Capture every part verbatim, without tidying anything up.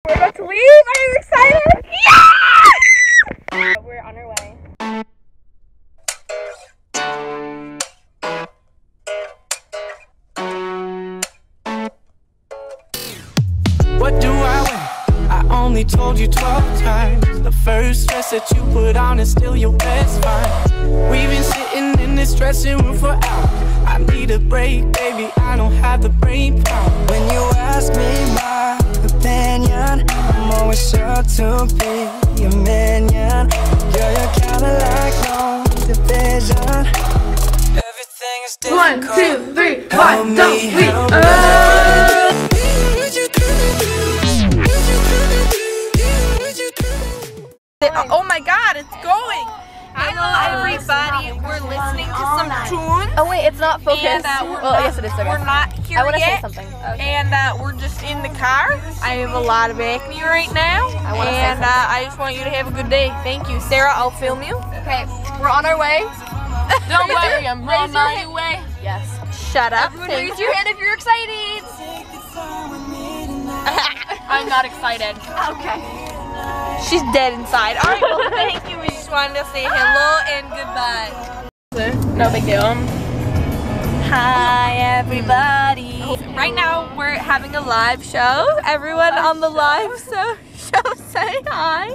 We're about to leave. Are you excited? Yeah! We're on our way. What do I wear? I only told you twelve times. The first dress that you put on is still your best find. We've been sitting in this dressing room for hours. I need a break, baby, I don't have the brain power. When you ask me my opinion, I'm always sure to be your minion. Girl, you're kinda like no division. Everything is difficult. One, two, three, Help one, me, don't we? help Uh, Oh my god, it's going! Hello everybody, we're listening to some tunes. oh wait, it's not focused. And, uh, we're well, not, yes it is. Okay. We're not here I want to say yet, something. and uh, we're just in the car. I have a lot of acne right now, I wanna say and uh, I just want you to have a good day. Thank you. Sarah, I'll film you. Okay, we're on our way. Don't worry, I'm on my way. Yes. Shut up. Everyone Thank raise you. your hand if you're excited. I'm not excited. Okay. She's dead inside. Alright, well thank you. We just wanted to say hello and goodbye. No big deal. Hi everybody. Right now we're having a live show. Everyone on the live so show say hi.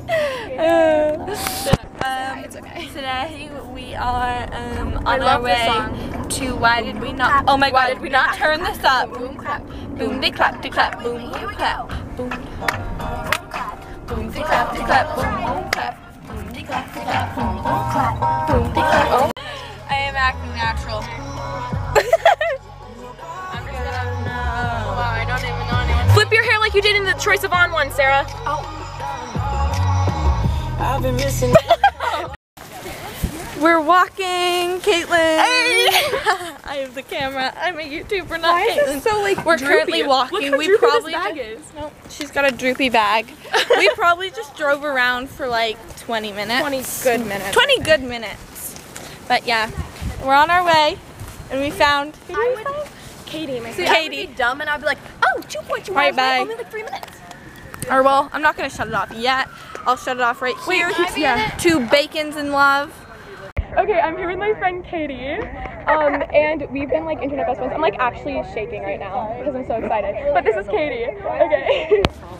Um, It's okay. today we are um, I on our love this way song. to Why Did We Not Oh my Why god, Did We did we not Not turn this up? Boom clap. Boom de clap de clap boom boom clap boom boom de clap de clap boom boom clap boom de clap de clap boom boom clap boom de clap. Oh. I am acting natural. I'm just gonna no. Wow, I don't even know anyone. Flip your hair like you did in the Troye Sivan one, Sarah. I've been missing. We're walking, Caitlin. Hey! I have the camera. I'm a YouTuber, not Why is Caitlin. this so like We're droopy? currently walking. Look how we droopy probably this bag just, is. No, she's got a droopy bag. We probably just drove around for like twenty minutes. twenty good minutes. twenty good minutes. But yeah, we're on our way, and we found. Who did I we would- find? Katie, my See, friend. Katie. I would be dumb and I'd be like, oh, two point two Right, hours, bye. only like three minutes. Or well, I'm not gonna shut it off yet. I'll shut it off right here. yeah. Two bacons in love. Okay, I'm here with my friend Katie, um, and we've been like internet best friends. I'm like actually shaking right now because I'm so excited. But this is Katie. Okay.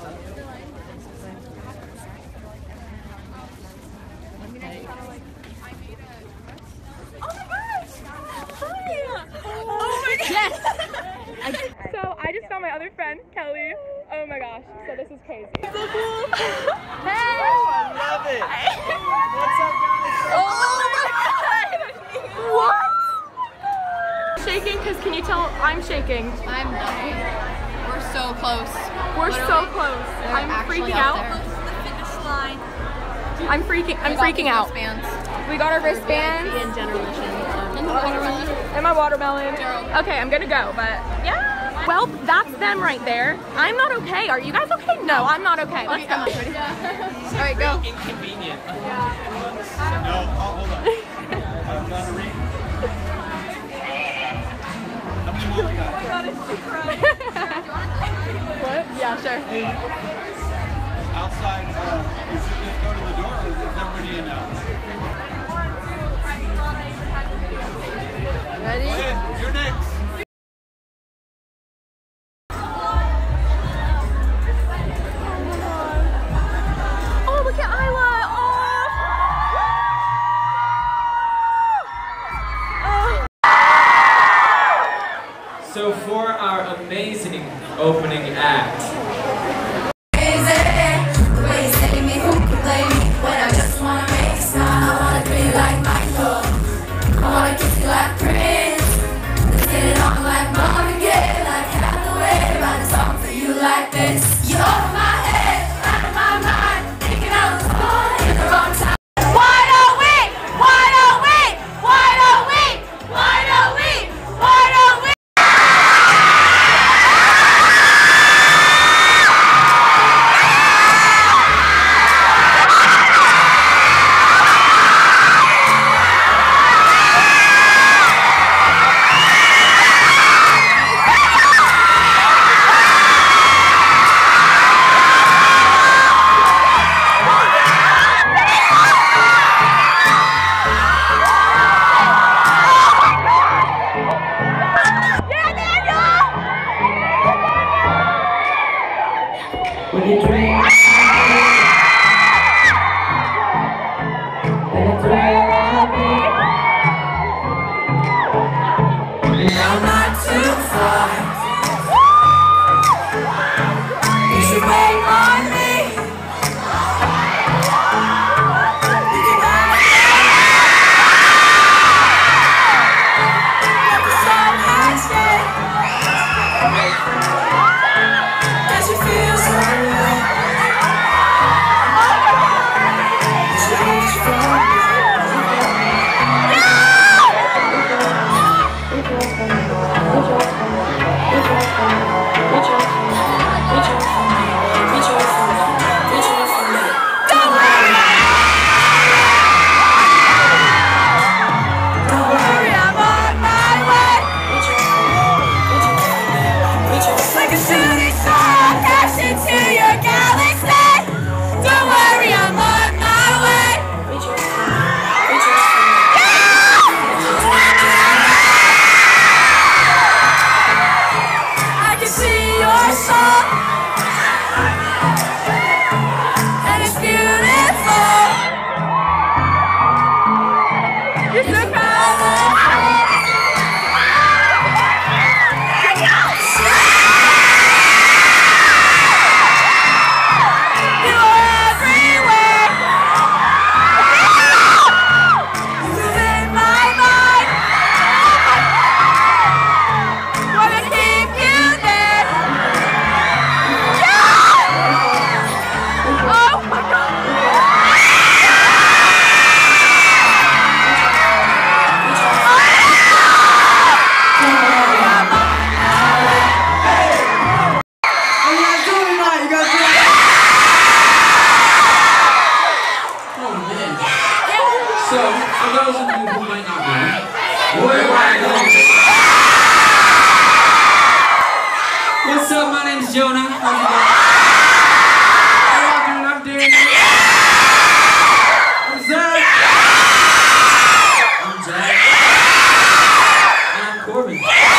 Yes! So I just found my other friend, Kelly. Oh my gosh, so this is crazy. So cool. Hey! I love it. What's up, guys? Oh my god! What? Shaking, because can you tell I'm shaking? I'm dying. We're so close. We're What are so we? close. They're I'm actually freaking up out. there. The finish line. I'm freaking, I'm We got freaking these out. wristbands. We got our wristbands And generation. And the watermelon. and my watermelon. Gerald. Okay, I'm gonna go, but yeah. Well, that's them right there. I'm not okay. Are you guys okay? No, I'm not okay. Let's go. All right, go. Inconvenient. No, hold on. I'm gonna read. How many more we got? What? Yeah, sure. Outside, uh, you should just go to the door or is everybody in now? Ready? Okay, you're next. Oh, look at Isla. Oh. So for our amazing opening act, What's up? My name's Jonah. How's it going? How y'all doing? I'm doing it. I'm Zach. I'm Jack. And I'm Corbin.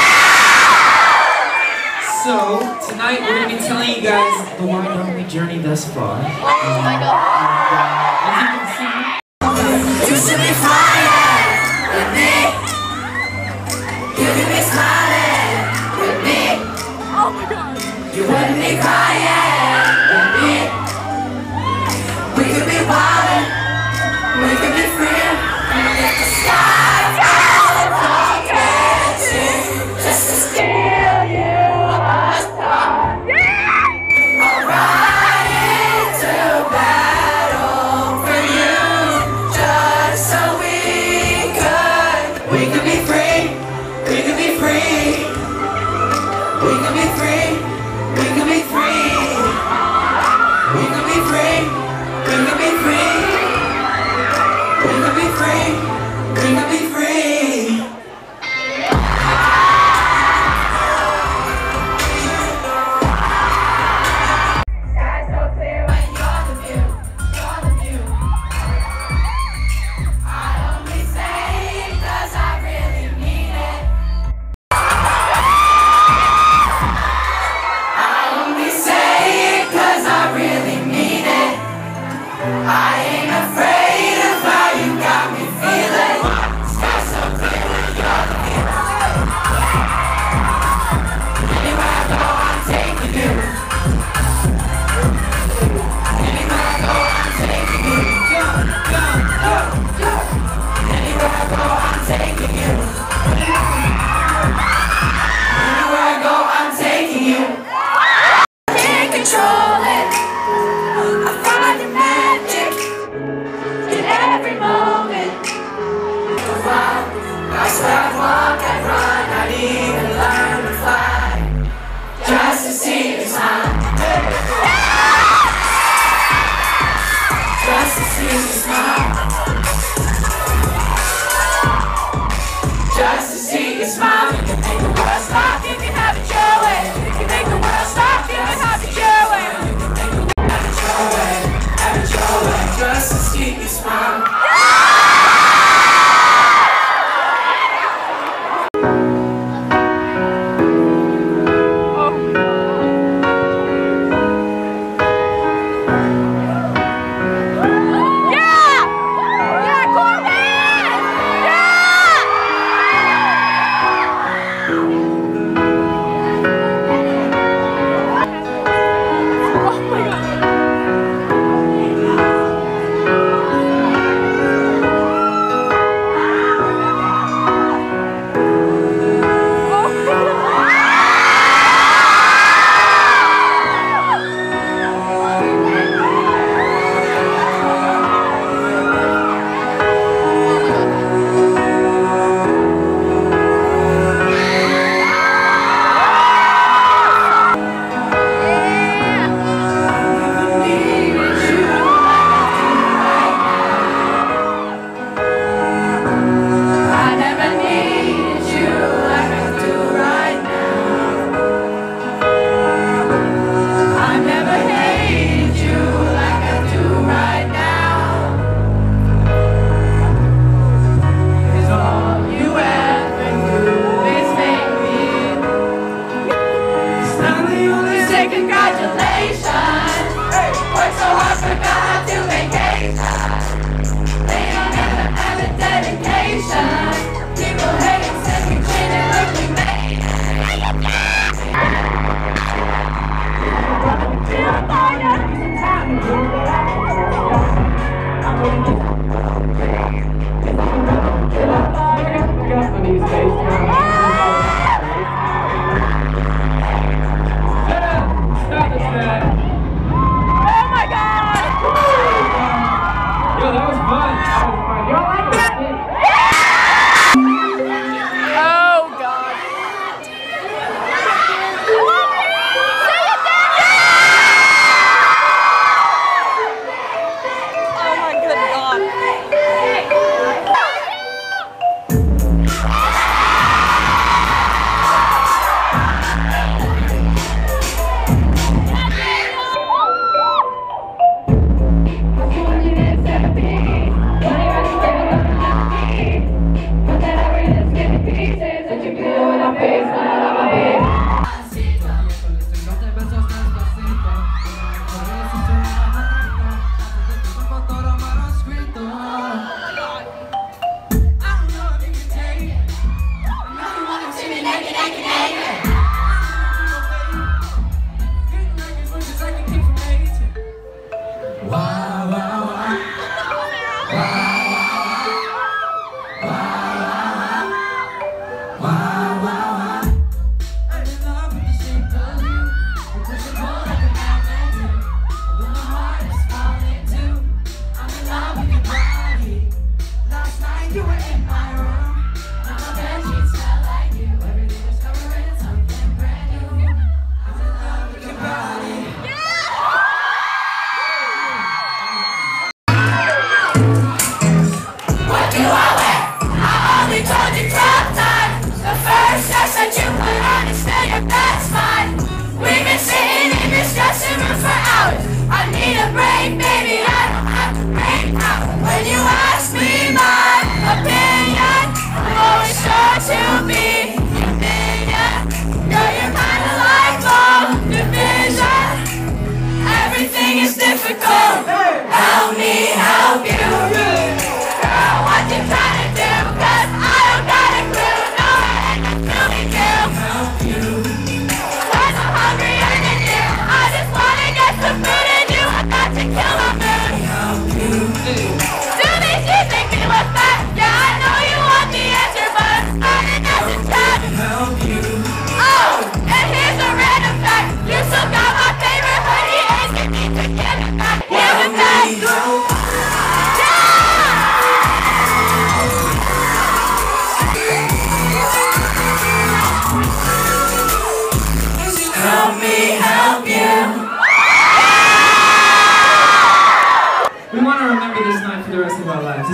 So, tonight we're going to be telling you guys the one and only journey thus far. Oh my god. And, uh, as you can see, You should be flying with me. You could be smiling with me. Oh my god. You wouldn't be crying with me. We could be wild. We could be free. And if the sky falls from catching just to steal you apart. I'll ride into battle for you just so we could. We could be free. We could be free. We could be free. We could be free.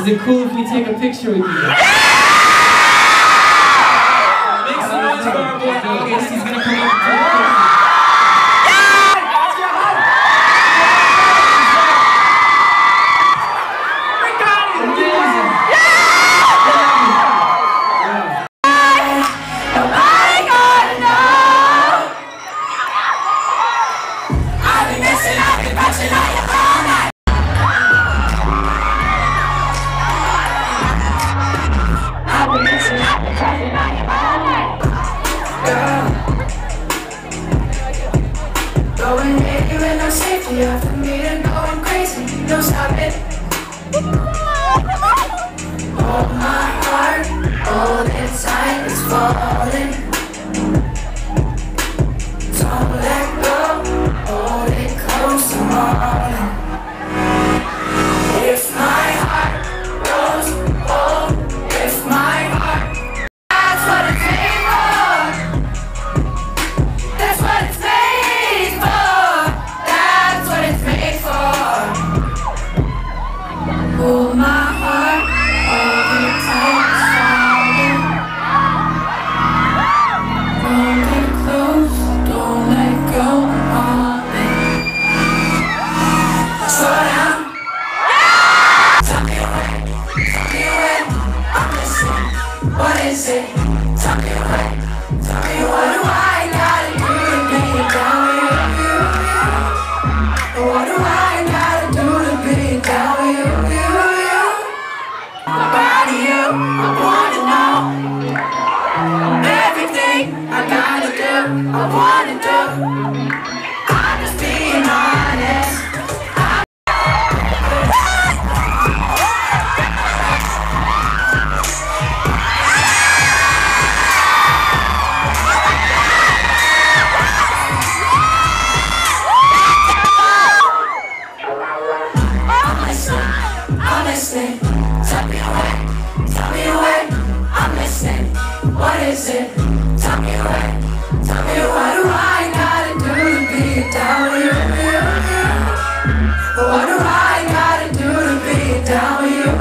Is it cool if we take a picture with you? Make some noise for our boy August. He's gonna come up and take a picture. Going anywhere, no safety after me and going crazy, no stopping. Oh, my heart, all inside is falling. Don't let go, hold it close to morning. If my heart goes cold, if my heart, that's what it's made for. That's what it's made for. That's what it's made for. Hold my heart, hold it tight, falling. Hold it close, don't let go of me. Slow down. Tell me when, tell me when I'm listening. What is it? Tell me when, tell me what do I gotta do to be down with you? What do I gotta do to be down with you? About you, I wanna know everything I gotta do, I wanna do. I'm just being honest. I'm listening, I'm listening. Tell me when, tell me when I'm listening. What is it? Tell me when, tell me what do I gotta do to be down with you? What do I gotta do to be down with you?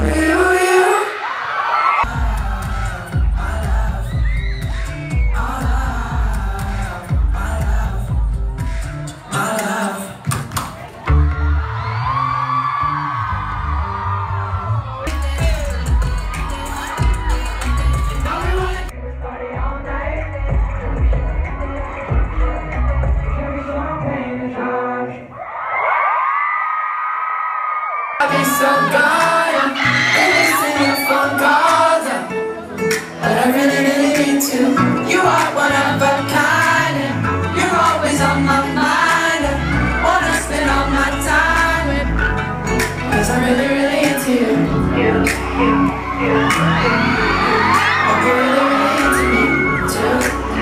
I've been so gone, been missing your phone calls, but I really, really need to. You are one of a kind, and you're always on my mind. I wanna spend all my time with, cause I'm really, really into you. You, you, you, you. Oh, you're really, really into me, too.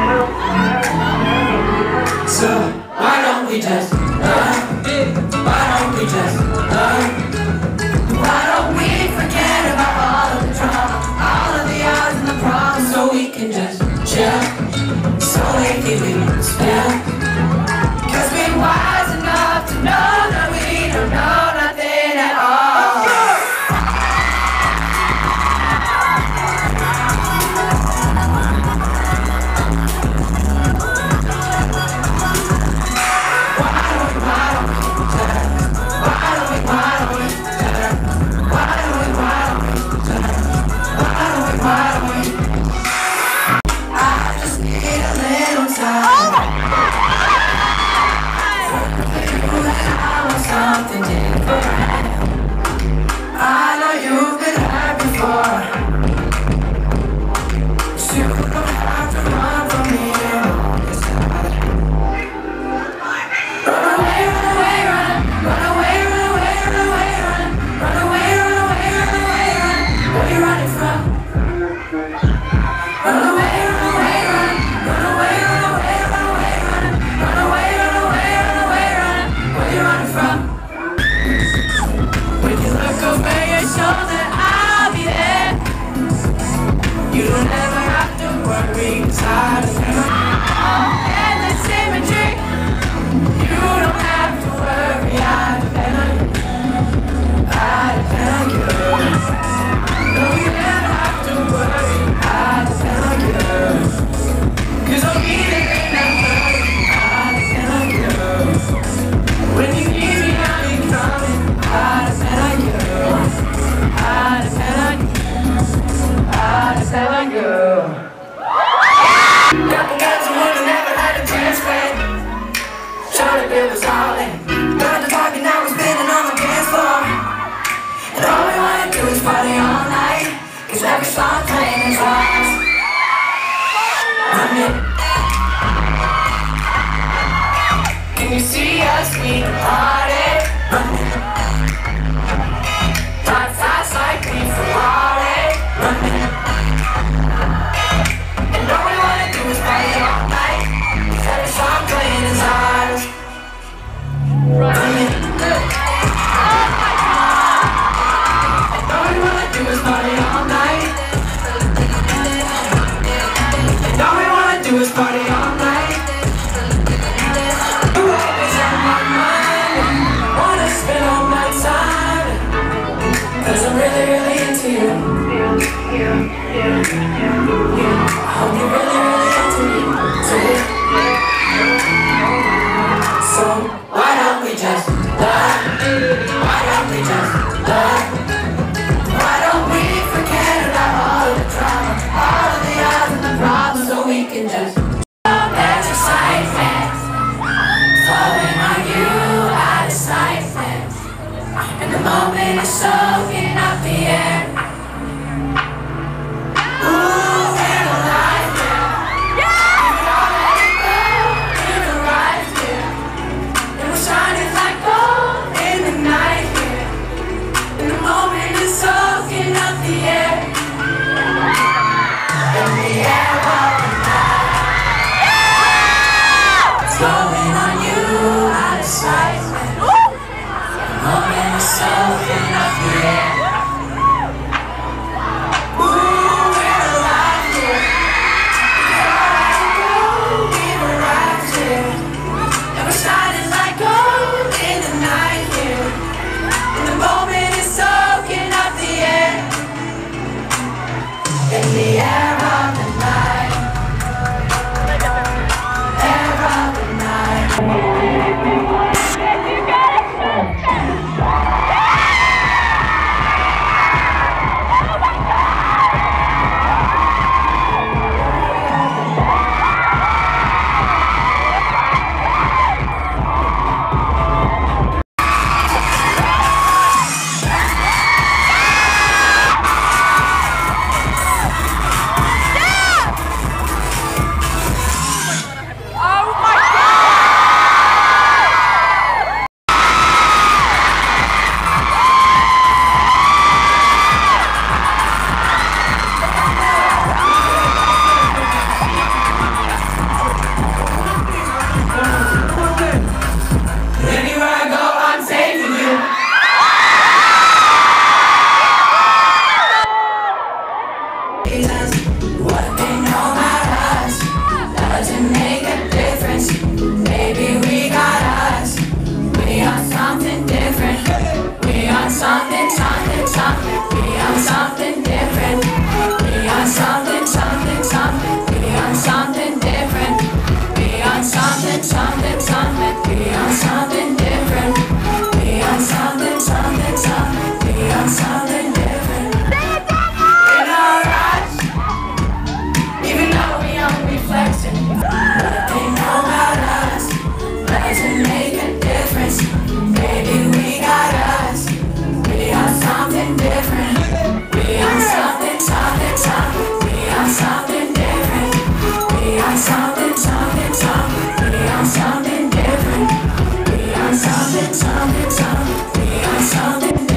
So, why don't we just love? Why don't we just love? Why don't we forget about all of the drama, all of the odds and the problems, so we can just chill, so lately we can spill. Cause we're wise enough to know that we don't know nothing at all. Something different. I know you've been hurt before, so you don't have to run from me. Run away, run away, run, run away, run away, run away, run, run away, run away, run away, run. Where you running from? Run away, run away, run, run away, run away, run away, run, run away, run away, run away, run. Where you running from? When you look over your shoulder, I'll be there. You don't ever have to worry, 'cause I defend endless imagery. You don't have to worry, I depend on you. I depend on you. running. Can you see us? We can party. Running. Drive fast like we Ferrari. Running. And all we wanna do is party all night. Every song playing is ours. Running. And all we wanna do is party all night. And all we wanna do is party all night. You're always on my mind. Wanna spend all my time. Cause I'm really, really into you. I hope you're really, really into me too. So why don't we just love? Why don't we just love? Why don't we forget about all the drama, all of the odds and the problems, so we can just love excitement, falling on you out of sight, and the moment is soaking up the air. Blowing on you out of sight. The moment is soaking up the air. Ooh, we're alive here. We've arrived here. And we're shining like gold in the night here. And the moment is soaking up the air. In the air of the night. Something, something, something, we on something different. We on something, something, something, we on something different. We on something, something, something, we on something different. We on something, something, something, we on something different. In our eyes, even though we only flexing, what they know about us doesn't make a difference. Baby, we got us. We on something different. We on something, something, something. We on something different. We on something, something, something. We on something different. We on something, something, something. We on something different.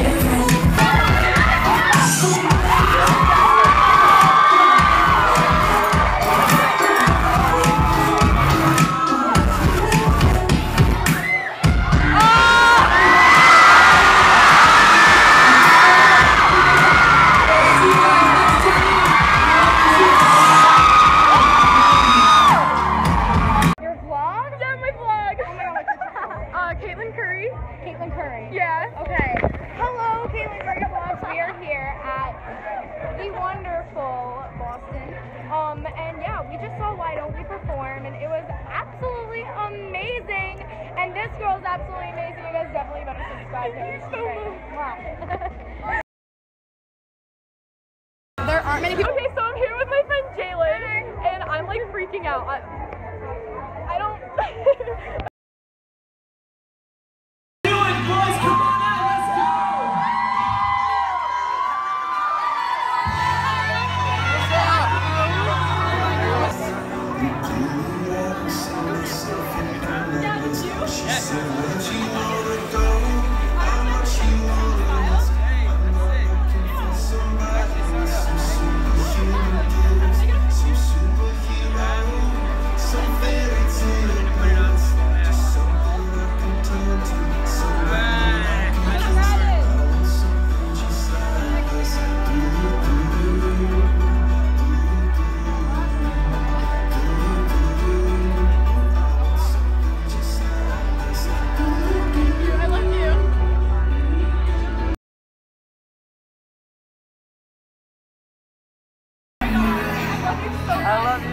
Um, and yeah, we just saw Why Don't We perform, and it was absolutely amazing. And this girl's absolutely amazing. You guys definitely better subscribe to her. Wow. There aren't many people. Okay, so I'm here with my friend Jalen, and I'm like freaking out. I, I don't. Do it, boys! Come on out, let's go!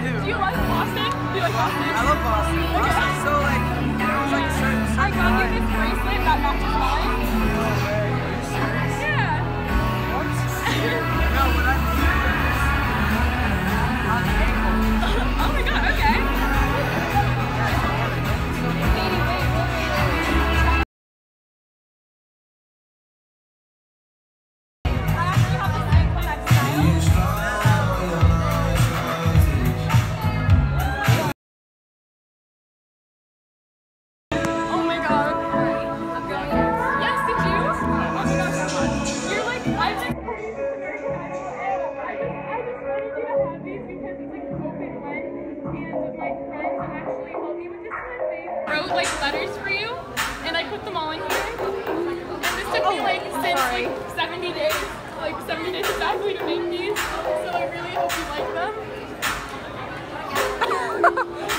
do. Do you like Boston? Do you like Boston? I love Boston. Boston's so like, it was like a certain, certain I got you vibe. this bracelet that matches mine. Yeah. No, what I mean is, on the ankle. Oh my god, okay. Wrote like letters for you, and I put them all in here. And this took me like since like seventy days, like seventy days exactly to make these. So I really hope you like them. I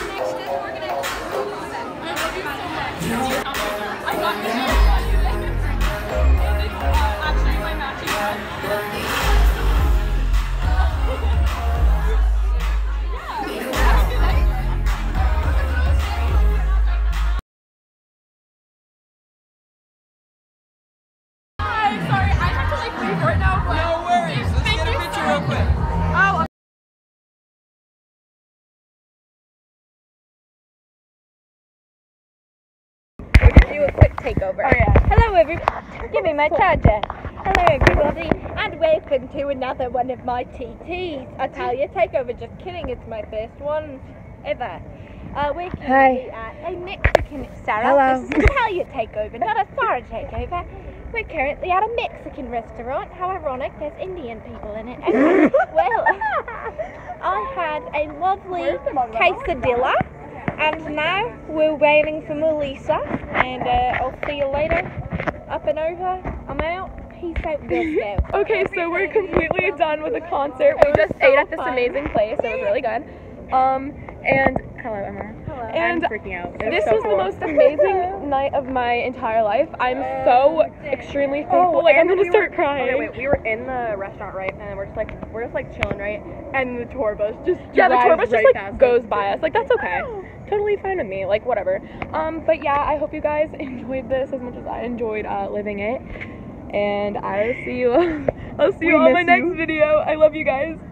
love you so much. I got this. And it's uh, actually my matching one. Right now, but No worries. Let's thank get a you picture so real quick. Oh. We're gonna do a quick takeover. Oh yeah. Hello everybody. Give me my charger. Hello everybody, and welcome to another one of my T Ts. Italia takeover. Just kidding. It's my first one ever. Uh, we're currently at a Mexican. Sarah. Hello. This is Italia takeover, not a Sarah takeover. We're currently at a Mexican restaurant. How ironic, there's Indian people in it. Okay. Well, I had a lovely quesadilla, and now we're waiting for Melissa, and uh, I'll see you later. Up and over, I'm out. Peace out, girls go. Okay, so we're completely done with the concert. We just ate at this amazing place. It was really good. Um, and hello, Emma. Hello. And I'm freaking out. It this so was cool. the most amazing night of my entire life. I'm so extremely thankful. like I'm and gonna we start were, crying. Okay, wait, we were in the restaurant, right? And we're just like, we're just like chilling, right? And the tour bus just Yeah, the tour drives bus just right like past goes us. by us. Like that's okay. Totally fine with me. Like whatever. Um, but yeah, I hope you guys enjoyed this as much as I enjoyed uh, living it. And I'll see you. I'll see you We on my miss next you. video. I love you guys.